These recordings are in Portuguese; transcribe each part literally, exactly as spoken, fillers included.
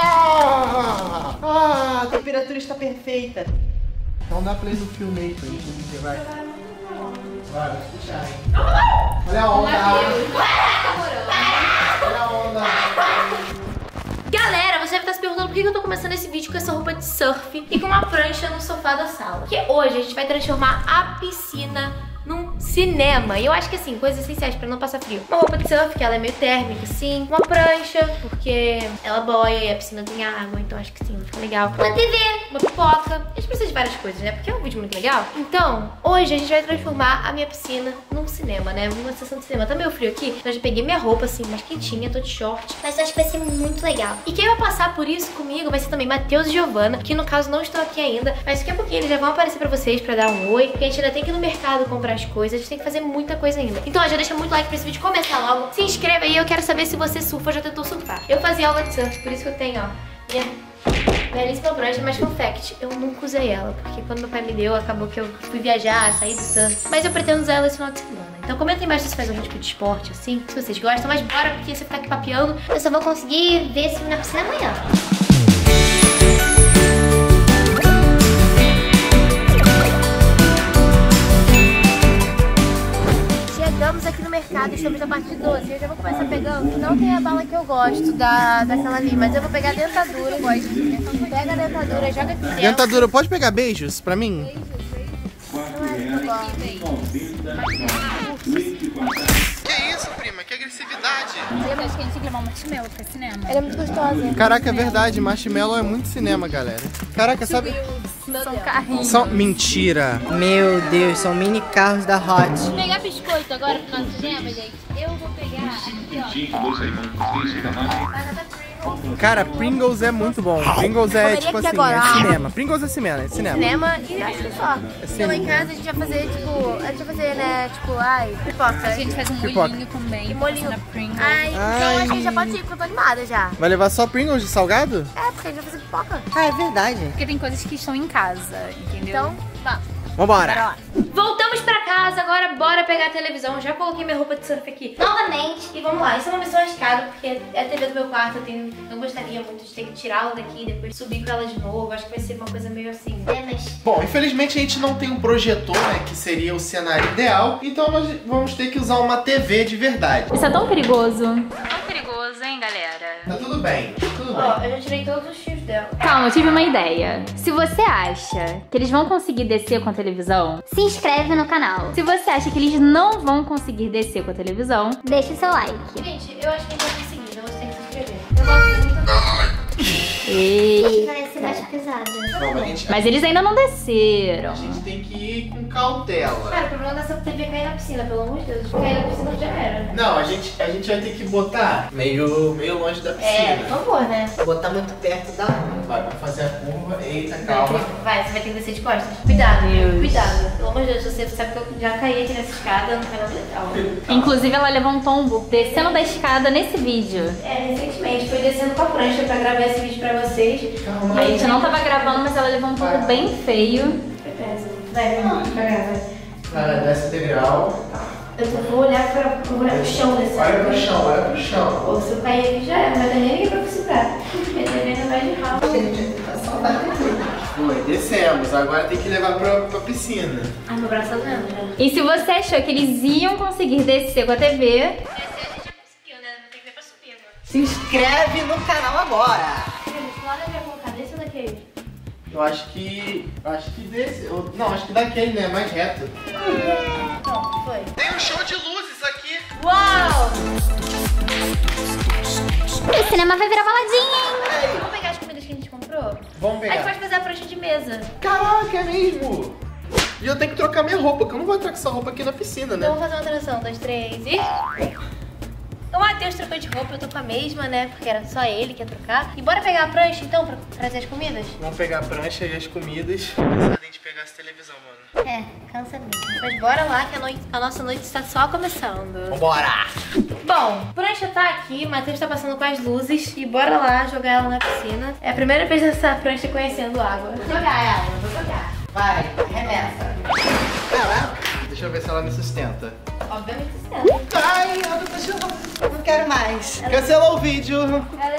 Ah, ah, a temperatura está perfeita. Então dá play no filme aí pra gente ver, vai. Vai, vai puxar, hein? Olha a onda. Olha a onda. Galera, você deve estar se perguntando por que eu tô começando esse vídeo com essa roupa de surf e com uma prancha no sofá da sala. Porque hoje a gente vai transformar a piscina num cinema. E eu acho que assim, coisas essenciais pra não passar frio. Uma roupa de surf, que ela é meio térmica, assim. Uma prancha, porque ela boia e a piscina tem água, então acho que sim, fica legal. Uma T V, uma pipoca. A gente precisa de várias coisas, né? Porque é um vídeo muito legal. Então, hoje a gente vai transformar a minha piscina num cinema, né? Uma sessão de cinema. Tá meio frio aqui, então eu já peguei minha roupa, assim, mais quentinha, tô de short. Mas eu acho que vai ser muito legal. E quem vai passar por isso comigo vai ser também Matheus e Giovana, que no caso não estão aqui ainda. Mas daqui a pouquinho eles já vão aparecer pra vocês pra dar um oi. Porque a gente ainda tem que ir no mercado comprar as coisas, a gente tem que fazer muita coisa ainda. Então ó, já deixa muito like pra esse vídeo começar logo. Se inscreve aí, eu quero saber se você surfa ou já tentou surfar. Eu fazia aula de surf, por isso que eu tenho, ó, minha belíssima prancha, mas fun fact, eu nunca usei ela, porque quando meu pai me deu, acabou que eu fui viajar, sair do surf. Mas eu pretendo usar ela esse final de semana. Então comenta aí embaixo se faz algum tipo de esporte, assim, se vocês gostam. Mas bora, porque se eu ficar aqui papeando, eu só vou conseguir ver esse filme na piscina amanhã. Chegamos aqui no mercado, estamos na parte de doce. Eu já vou começar pegando. Não tem a bala que eu gosto da, daquela ali, mas eu vou pegar a dentadura. Eu gosto. Pega a dentadura, joga aqui dentro. Dentadura, pode pegar beijos pra mim? Beijos, beijos. Não é Que isso, prima? Que agressividade. Eu acho que a gente tem que levar um marshmallow pra cinema. Ela é muito gostosa. Caraca, é verdade. Marshmallow é muito cinema, galera. Caraca, sabe... São carrinhos. São... Mentira. Meu Deus, são mini carros da Hot. Vou pegar biscoito agora pro nosso cinema, gente. Eu vou pegar aqui, ó. Cara, Pringles é muito bom. Pringles é tipo assim, agora. é cinema. Pringles é cinema, é cinema. Cinema e acho que só. É Então lá em casa a gente vai fazer, tipo, a gente vai fazer, né, tipo, ai, pipoca. A gente faz um Pipoca. molhinho também. E molhinho. Na Pringles. Ai, então Ai. acho que a gente já pode ir, porque eu tô animada já. Vai levar só Pringles de salgado? É, porque a gente vai fazer pipoca. Ah, é verdade. Porque tem coisas que estão em casa, entendeu? Então, vamos. Vambora. Voltamos pra casa, agora bora pegar a televisão. Já coloquei minha roupa de surf aqui novamente. E vamos lá, isso é uma missão arriscada, porque é a T V do meu quarto. Eu tenho, não gostaria muito de ter que tirá-la daqui e depois subir com ela de novo. Acho que vai ser uma coisa meio assim. É, mas... Bom, infelizmente a gente não tem um projetor, né, que seria o cenário ideal. Então nós vamos ter que usar uma T V de verdade. Isso é tão perigoso. Tão perigoso, hein, galera? Tá tudo bem, tudo Ó, bem. eu já tirei todos os fios dela. Calma, eu tive uma ideia. Se você acha que eles vão conseguir descer com a televisão, Se inscreve no canal. se você acha que eles não vão conseguir descer com a televisão, Deixa o seu like. Gente, eu acho que a gente vai conseguir, então você tem que se inscrever. Eu gosto muito. e... Parece mais pesada. Calma, a gente, mas eles ainda não desceram. a gente tem que ir com cautela. Cara, o problema dessa T V é cair na piscina, pelo amor de Deus. Se cair na piscina já era. Não, a gente, a gente vai ter que botar meio, meio longe da piscina. É, por favor, né? Botar muito perto da rua. Vai, vai fazer a curva. Eita, calma. Vai, você vai ter que descer de costas. Cuidado, Deus. cuidado. Pelo amor de Deus, você sabe que eu já caí aqui nessa escada, não foi nada legal. Inclusive, ela levou um tombo descendo da escada nesse vídeo. É, recentemente, foi descendo com a prancha pra gravar esse vídeo pra vocês. Calma. A gente não tava gravando, mas ela levou um tombo bem feio. Foi péssimo. Vai, vai, devagar, vai. Cara, desce degrau. Eu tô- vou olhar pra, vou olhar pro chão desse Olha pro chão, olha pro chão. Ou se eu cair aqui já era, não vai ter nem ninguém pra me segurar. Minha T V ainda vai de rabo. Foi, descemos. Agora tem que levar pra, pra piscina. Ai, meu braço tá doendo já. E se você achou que eles iam conseguir descer com a T V, Descer a gente já conseguiu, né? Não tem que ver pra subir agora. Se inscreve no canal agora. Gente, que lado eu já vou colocar? Desse ou daquele? Eu acho que... Eu acho que desse... eu- não, acho que daquele, né? Mais reto. Então, foi. Tem um show de luzes aqui. Uau! O cinema vai virar baladinha, hein? Vamos pegar as comidas que a gente comprou? Vamos A gente pegar. pode fazer a prancha de mesa. Caraca, é mesmo? E eu tenho que trocar minha roupa, que eu não vou entrar com essa roupa aqui na piscina, né? Então vamos fazer uma transição, dois, três e... O Matheus trocou de roupa, eu tô com a mesma, né? Porque era só ele que ia trocar. E bora pegar a prancha então pra trazer as comidas? Vamos pegar a prancha e as comidas. Cansado de pegar essa televisão, mano. É, cansa mesmo. Mas bora lá que a, noite, a nossa noite está só começando. Vambora! Bom, a prancha tá aqui, o Matheus tá passando com as luzes. E bora lá jogar ela na piscina. É a primeira vez dessa prancha conhecendo água. Vou jogar ela, vou jogar. Vai, arremessa. Deixa eu ver se ela me sustenta. Obviamente você. Ai, eu não tô chorando. Não quero mais. Cancelou o vídeo. Ela é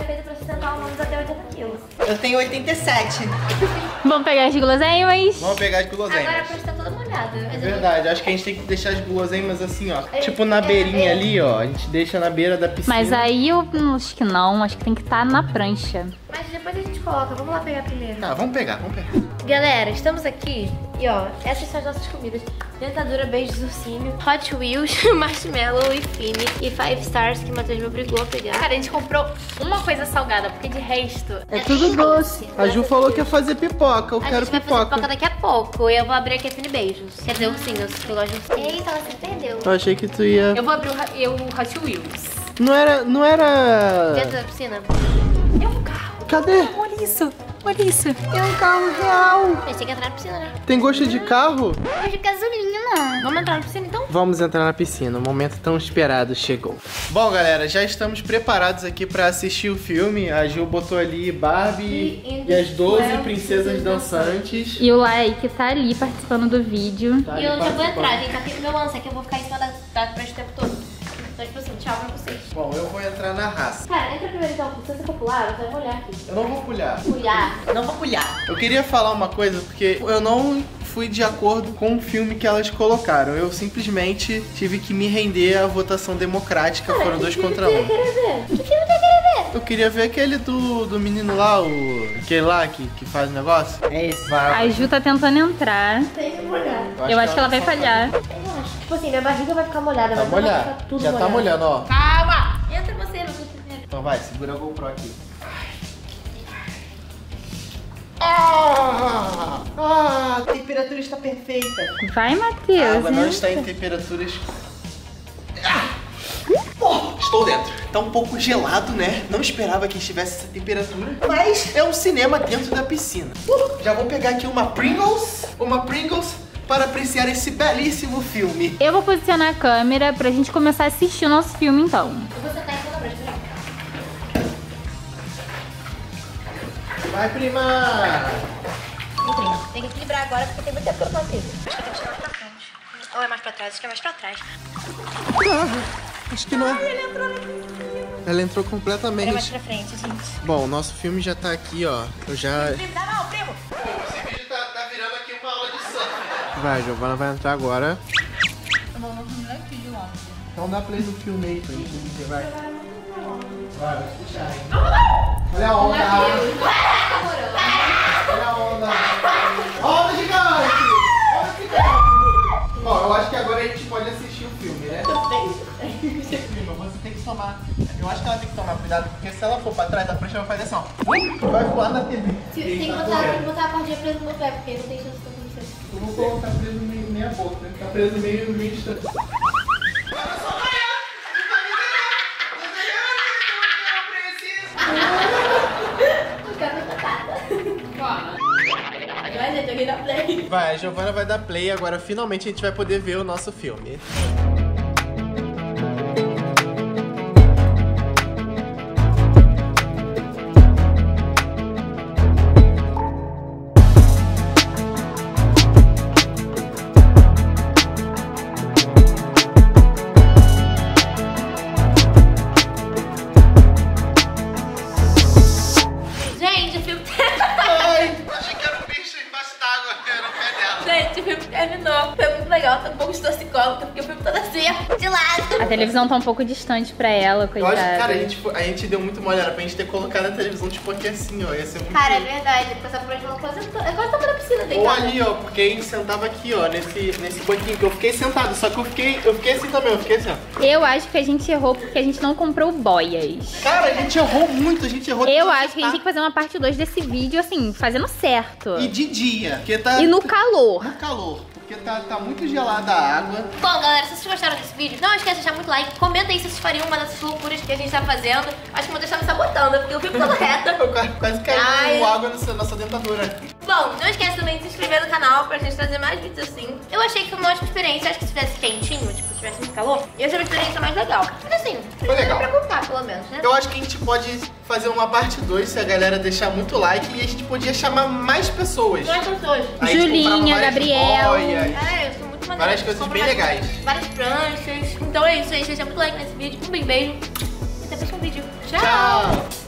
feita pra sustentar humanos até oitenta quilos. Eu tenho oitenta e sete. Vamos pegar as guloseimas? Vamos pegar as Agora a guloseimas. prancha tá toda molhada. É verdade, acho que a gente tem que deixar as guloseimas assim, ó. É, Tipo na é, beirinha é. ali, ó. A gente deixa na beira da piscina. Mas aí eu hum, acho que não, acho que tem que estar na prancha. Mas depois a gente coloca. Vamos lá pegar primeiro. Tá, vamos pegar, vamos pegar. Galera, estamos aqui e ó, essas são as nossas comidas. Dentadura, beijos, ursinho, Hot Wheels, Marshmallow e Fini e Five Stars que o Matheus me obrigou a pegar. Cara, a gente comprou uma coisa salgada, porque de resto... É tudo doce. A Ju falou que ia fazer pipoca, eu A quero gente vai fazer pipoca. pipoca daqui a pouco. E eu vou abrir aqui a Fini Beijos. Quer dizer, ursinhos, que eu gosto de ursinho. Eita, ela se perdeu. Eu achei que tu ia... Eu vou abrir o, ra- eu, o Hot Wheels. Não era... Não era... Dentro da piscina. É um carro. Cadê? Olha isso, olha isso. É um carro real. A gente tem que entrar na piscina, né? Tem gosto de carro? Gosto de gasolina. Vamos entrar na piscina então? Vamos entrar na piscina, o momento tão esperado chegou. Bom, galera, já estamos preparados aqui pra assistir o filme. A Ju botou ali Barbie E- e, as doze Well, princesas dançantes. E o Laik tá ali participando do vídeo. Tá E ali eu já vou participando. entrar, gente. Aqui meu lance é que eu vou ficar em cima da, da prancha o tempo todo. Então, tipo assim, tchau pra vocês. Bom, eu vou entrar na raça. Cara, entra primeiro então. Se você for pular, você vai molhar aqui. Eu não vou pulhar. Pulhar. Não vou pulhar. Eu queria falar uma coisa, porque eu não fui de acordo com o filme que elas colocaram. Eu simplesmente tive que me render à votação democrática. Foram dois contra um. O que você ver? O que você querer ver? Eu queria ver aquele do, do menino lá, o aquele lá que, que faz o negócio. É esse. Vai. A Ju tá tentando entrar. Tem que molhar. Eu acho que ela vai falhar. Eu acho. Tipo assim, minha barriga vai ficar molhada, Tá mas não vai molhado. ficar tudo Já molhado. tá molhando, ó. Calma! Entra você, não sei primeiro. Então vai, segura a GoPro aqui. Ah, ah, A temperatura está perfeita. Vai, a Matheus. água não né? está em temperaturas... Ah! Oh, estou dentro. Tá um pouco gelado, né? Não esperava que estivesse essa temperatura. Mas é um cinema dentro da piscina. Uh, já vou pegar aqui uma Pringles. Uma Pringles para apreciar esse belíssimo filme. Eu vou posicionar a câmera pra gente começar a assistir o nosso filme, então. Eu vou sentar em cima da prancha, peraí. Vai, prima! Tem que equilibrar agora porque tem muito tempo que eu não faço isso. Acho que eu tenho que tirar mais pra frente. Ou é mais pra trás? Acho que é mais pra trás. Ah, acho que não é. Ela entrou completamente. É mais pra frente, gente. Bom, o nosso filme já tá aqui, ó. Eu já... Primo, dá mal, primo! Esse vídeo tá, tá virando aqui uma aula de surf. Vai, Giovana vai entrar agora. Então dá play no filme aí pra gente ver, vai. Vai, vai puxar, hein. Olha a onda. Olha a onda. Onda gigante. Onda gigante. Bom, eu acho que agora a gente pode assistir o filme, né? Prima, você tem que tomar... Eu acho que ela tem que tomar cuidado, porque se ela for pra trás, a prancha vai fazer assim, ó. Vai voar na T V. Tem que botar, tem que botar a cordinha presa no meu pé, porque não tem chance de acontecer. Eu vou colocar preso meio, meia boca, né? Tá preso meio, meio distante. Vai, gente, alguém dá play. Vai, a Giovana vai dar play, agora finalmente a gente vai poder ver o nosso filme. Gente, o filme... Ai, achei que era um bicho embaixo d'água, era o pé dela. Gente, o filme terminou. Foi muito legal, tô um pouco torcicóloga, porque o filme todo assim, ó, de lado. A televisão tá um pouco distante pra ela, Eu coitada. acho que, cara, a gente, a gente deu muito mole, era pra gente ter colocado a televisão tipo aqui assim, ó, ia ser muito... Cara, é verdade, passar por onde ela quase é quase tava na piscina Ou deitada. ali, ó, porque a gente sentava aqui, ó, nesse, nesse banquinho, que eu fiquei sentado, só que eu fiquei, eu fiquei assim também, eu fiquei assim, ó. Eu acho que a gente errou porque a gente não comprou boias. Cara, a gente errou muito, a gente errou... Eu tudo acho que a gente tem que fazer uma parte dois desse vídeo, assim, fazendo certo. E de dia, porque tá... E no calor. No calor, porque tá, tá muito gelada a água. Bom, galera, se vocês gostaram desse vídeo, não esqueça de deixar muito like. Comenta aí se vocês fariam uma dessas loucuras que a gente tá fazendo. Acho que vou deixar me sabotando, porque eu fico toda reta. Eu quase- quase Ai. caiu água na sua- na sua dentadura. Bom, não esquece também de se inscrever no canal pra gente trazer mais vídeos assim. Eu achei que foi uma ótima experiência. Acho que se tivesse quentinho, tipo, se tivesse muito calor, ia ser uma experiência mais legal. Mas assim, Foi legal. pra contar, pelo menos, né? Eu acho que a gente pode fazer uma parte dois se a galera deixar muito like e a gente podia chamar mais pessoas. Mais pessoas. Aí a gente Julinha, comprava várias Gabriel. boias. É, eu sou muito maneira. Várias coisas Compro bem várias- legais. Várias pranchas. Então é isso, gente. Deixa muito like nesse vídeo. Um bem beijo. E até o próximo vídeo. Tchau! Tchau!